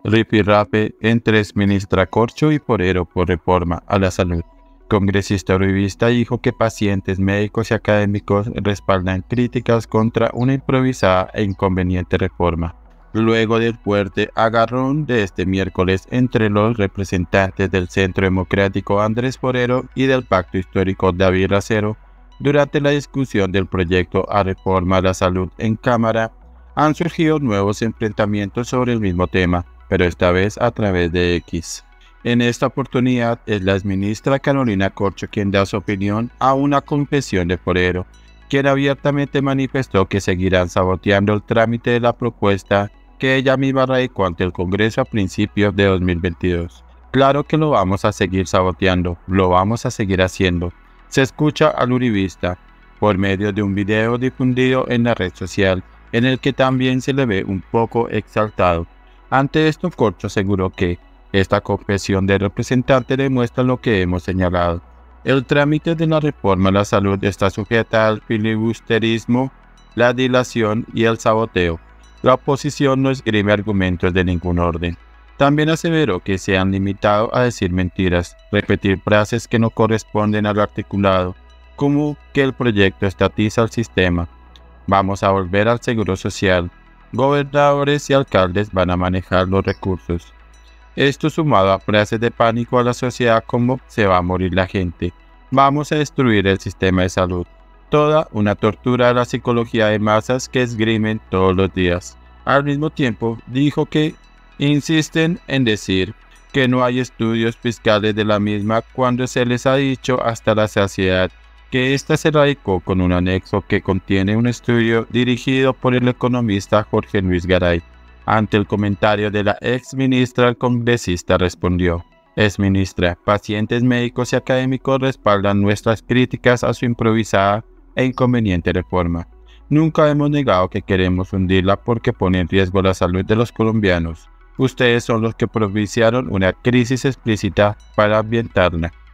Ripirrape entre exministra Corcho y Forero por reforma a la salud. Congresista uribista dijo que pacientes, médicos y académicos respaldan críticas contra una improvisada e inconveniente reforma. Luego del fuerte agarrón de este miércoles entre los representantes del Centro Democrático Andrés Forero y del Pacto Histórico David Racero, durante la discusión del proyecto a reforma a la salud en Cámara, han surgido nuevos enfrentamientos sobre el mismo tema, pero esta vez a través de X. En esta oportunidad es la exministra Carolina Corcho quien da su opinión a una confesión de Forero, quien abiertamente manifestó que seguirán saboteando el trámite de la propuesta que ella misma radicó ante el Congreso a principios de 2022. Claro que lo vamos a seguir saboteando, lo vamos a seguir haciendo. Se escucha al uribista por medio de un video difundido en la red social, en el que también se le ve un poco exaltado. Ante esto, Corcho aseguró que esta confesión de representante demuestra lo que hemos señalado. El trámite de la reforma a la salud está sujeta al filibusterismo, la dilación y el saboteo. La oposición no esgrime argumentos de ningún orden. También aseveró que se han limitado a decir mentiras, repetir frases que no corresponden al articulado, como que el proyecto estatiza el sistema. Vamos a volver al seguro social. Gobernadores y alcaldes van a manejar los recursos. Esto sumado a frases de pánico a la sociedad como se va a morir la gente, vamos a destruir el sistema de salud. Toda una tortura a la psicología de masas que esgrimen todos los días. Al mismo tiempo, dijo que insisten en decir que no hay estudios fiscales de la misma cuando se les ha dicho hasta la saciedad que ésta se radicó con un anexo que contiene un estudio dirigido por el economista Jorge Luis Garay. Ante el comentario de la ex ministra, el congresista respondió: "Ex ministra, pacientes, médicos y académicos respaldan nuestras críticas a su improvisada e inconveniente reforma. Nunca hemos negado que queremos hundirla porque pone en riesgo la salud de los colombianos. Ustedes son los que propiciaron una crisis explícita para ambientarla".